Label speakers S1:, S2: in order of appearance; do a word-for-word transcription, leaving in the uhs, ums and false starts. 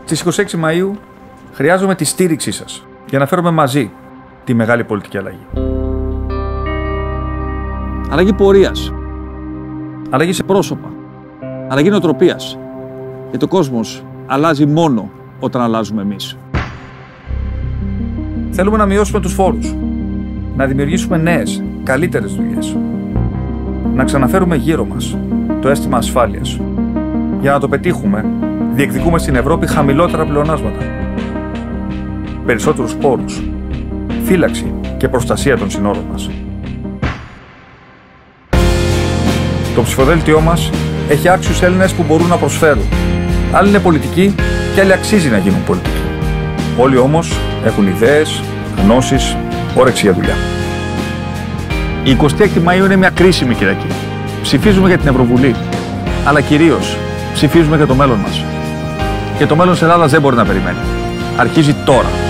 S1: Στις είκοσι έξι Μαΐου χρειάζομαι τη στήριξή σας για να φέρουμε μαζί τη μεγάλη πολιτική αλλαγή.
S2: Αλλαγή πορείας.
S1: Αλλαγή σε
S2: πρόσωπα. Αλλαγή νοοτροπίας. Γιατί ο κόσμος αλλάζει μόνο όταν αλλάζουμε εμείς.
S1: Θέλουμε να μειώσουμε τους φόρους, να δημιουργήσουμε νέες, καλύτερες δουλειές, να ξαναφέρουμε γύρω μας το αίσθημα ασφάλειας. Για να το πετύχουμε, διεκδικούμε στην Ευρώπη χαμηλότερα πλεονάσματα, περισσότερους πόρους, φύλαξη και προστασία των συνόρων μας. Το ψηφοδέλτιό μας έχει άξιους Έλληνες που μπορούν να προσφέρουν. Άλλοι είναι πολιτικοί και άλλοι αξίζει να γίνουν πολιτικοί. Όλοι όμως έχουν ιδέες, γνώσεις, όρεξη για δουλειά.
S2: Η εικοστή έκτη Μαΐου είναι μια κρίσιμη Κυριακή. Ψηφίζουμε για την Ευρωβουλή, αλλά κυρίως ψηφίζουμε για το μέλλον μας. Και το μέλλον της Ελλάδας δεν μπορεί να περιμένει. Αρχίζει τώρα.